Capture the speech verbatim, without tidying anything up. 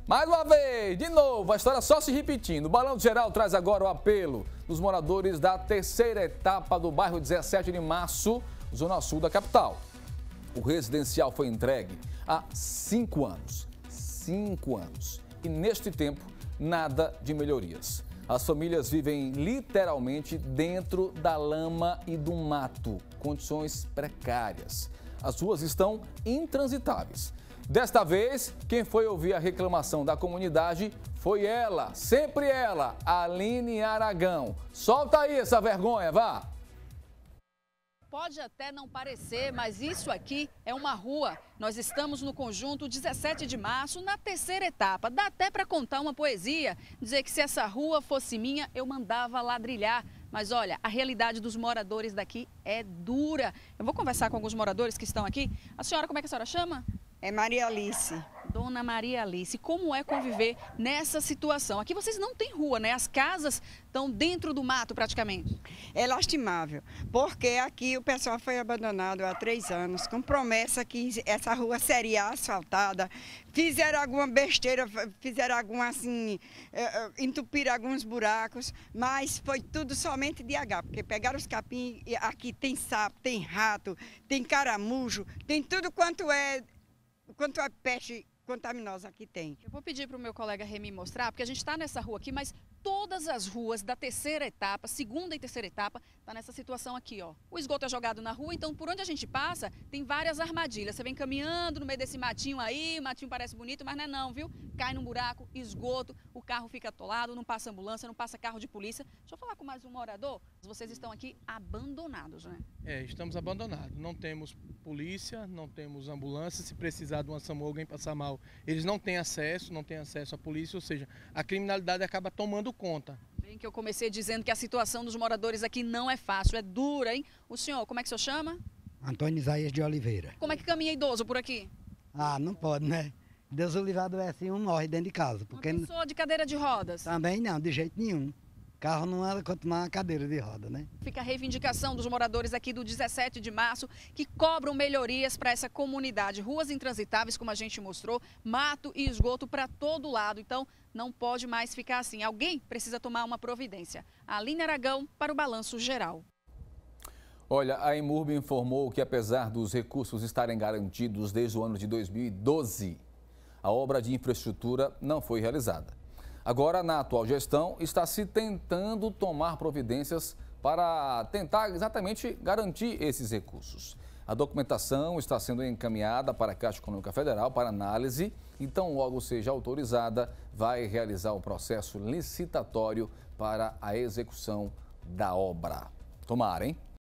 Mais uma vez, de novo, a história só se repetindo. O Balanço Geral traz agora o apelo dos moradores da terceira etapa do bairro dezessete de março, zona sul da capital. O residencial foi entregue há cinco anos. Cinco anos. E neste tempo, nada de melhorias. As famílias vivem literalmente dentro da lama e do mato, condições precárias. As ruas estão intransitáveis. Desta vez, quem foi ouvir a reclamação da comunidade foi ela, sempre ela, Aline Aragão. Solta aí essa vergonha, vá! Pode até não parecer, mas isso aqui é uma rua. Nós estamos no conjunto dezessete de março, na terceira etapa. Dá até para contar uma poesia, dizer que se essa rua fosse minha, eu mandava ladrilhar. Mas olha, a realidade dos moradores daqui é dura. Eu vou conversar com alguns moradores que estão aqui. A senhora, como é que a senhora chama? É Maria Alice. Dona Maria Alice, como é conviver nessa situação? Aqui vocês não têm rua, né? As casas estão dentro do mato praticamente. É lastimável, porque aqui o pessoal foi abandonado há três anos, com promessa que essa rua seria asfaltada. Fizeram alguma besteira, fizeram alguma assim, entupiram alguns buracos, mas foi tudo somente de H, porque pegaram os capim, aqui tem sapo, tem rato, tem caramujo, tem tudo quanto é, quanto é peste contaminosa aqui tem. Eu vou pedir para o meu colega Remy mostrar, porque a gente está nessa rua aqui, mas todas as ruas da terceira etapa, segunda e terceira etapa, está nessa situação aqui, ó. O esgoto é jogado na rua, então por onde a gente passa, tem várias armadilhas. Você vem caminhando no meio desse matinho aí, o matinho parece bonito, mas não é não, viu? Cai num buraco, esgoto, o carro fica atolado, não passa ambulância, não passa carro de polícia. Deixa eu falar com mais um morador. Vocês estão aqui abandonados, né? É, estamos abandonados. Não temos polícia, não temos ambulância. Se precisar de uma SAMU, alguém passar mal, eles não têm acesso, não têm acesso à polícia, ou seja, a criminalidade acaba tomando conta. Bem que eu comecei dizendo que a situação dos moradores aqui não é fácil, é dura, hein? O senhor, como é que o senhor chama? Antônio Isaías de Oliveira. Como é que caminha idoso por aqui? Ah, não pode, né? Deus o livre é assim, um morre dentro de casa. Porque Uma pessoa de cadeira de rodas? Também não, de jeito nenhum. Carro não anda quanto mais uma cadeira de roda, né? Fica a reivindicação dos moradores aqui do dezessete de março que cobram melhorias para essa comunidade. Ruas intransitáveis, como a gente mostrou, mato e esgoto para todo lado. Então, não pode mais ficar assim. Alguém precisa tomar uma providência. Aline Aragão para o Balanço Geral. Olha, a Imurb informou que apesar dos recursos estarem garantidos desde o ano de dois mil e doze, a obra de infraestrutura não foi realizada. Agora, na atual gestão, está se tentando tomar providências para tentar exatamente garantir esses recursos. A documentação está sendo encaminhada para a Caixa Econômica Federal para análise, então logo seja autorizada, vai realizar o processo licitatório para a execução da obra. Tomara, hein?